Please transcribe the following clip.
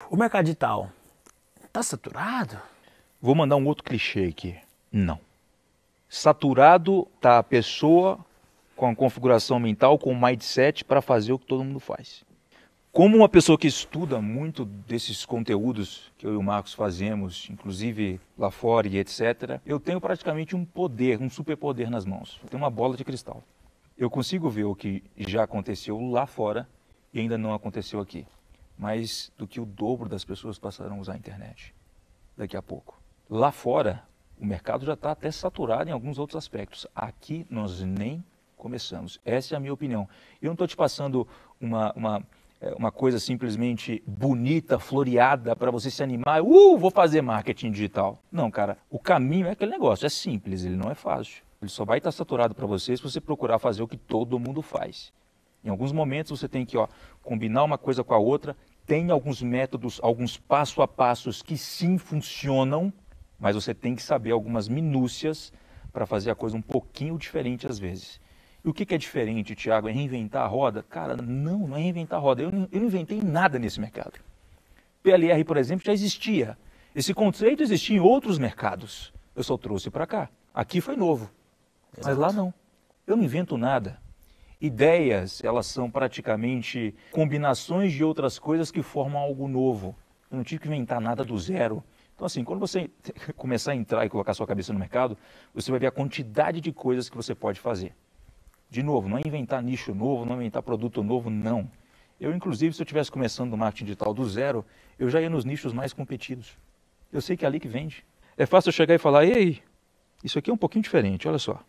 O mercado digital está saturado? Vou mandar um outro clichê aqui. Não. Saturado está a pessoa com a configuração mental, com o mindset para fazer o que todo mundo faz. Como uma pessoa que estuda muito desses conteúdos que eu e o Marcos fazemos, inclusive lá fora e etc., eu tenho praticamente um poder, um superpoder nas mãos. Eu tenho uma bola de cristal. Eu consigo ver o que já aconteceu lá fora e ainda não aconteceu aqui. Mais do que o dobro das pessoas passarão a usar a internet daqui a pouco. Lá fora, o mercado já está até saturado em alguns outros aspectos. Aqui nós nem começamos. Essa é a minha opinião. Eu não estou te passando uma coisa simplesmente bonita, floreada, para você se animar. Vou fazer marketing digital. Não, cara, o caminho é aquele negócio, é simples, ele não é fácil. Ele só vai estar saturado para você se você procurar fazer o que todo mundo faz. Em alguns momentos você tem que combinar uma coisa com a outra. Tem alguns métodos, alguns passo a passos que sim funcionam, mas você tem que saber algumas minúcias para fazer a coisa um pouquinho diferente às vezes. E o que é diferente, Thiago? É reinventar a roda? Cara, não é reinventar a roda. Eu não inventei nada nesse mercado. PLR, por exemplo, já existia. Esse conceito existia em outros mercados. Eu só trouxe para cá. Aqui foi novo. Mas lá não. Eu não invento nada. Ideias, elas são praticamente combinações de outras coisas que formam algo novo. Eu não tive que inventar nada do zero. Então, assim, quando você começar a entrar e colocar sua cabeça no mercado, você vai ver a quantidade de coisas que você pode fazer. De novo, não é inventar nicho novo, não é inventar produto novo, não. Eu, inclusive, se eu estivesse começando no marketing digital do zero, eu já ia nos nichos mais competidos. Eu sei que é ali que vende. É fácil eu chegar e falar, ei, isso aqui é um pouquinho diferente, olha só.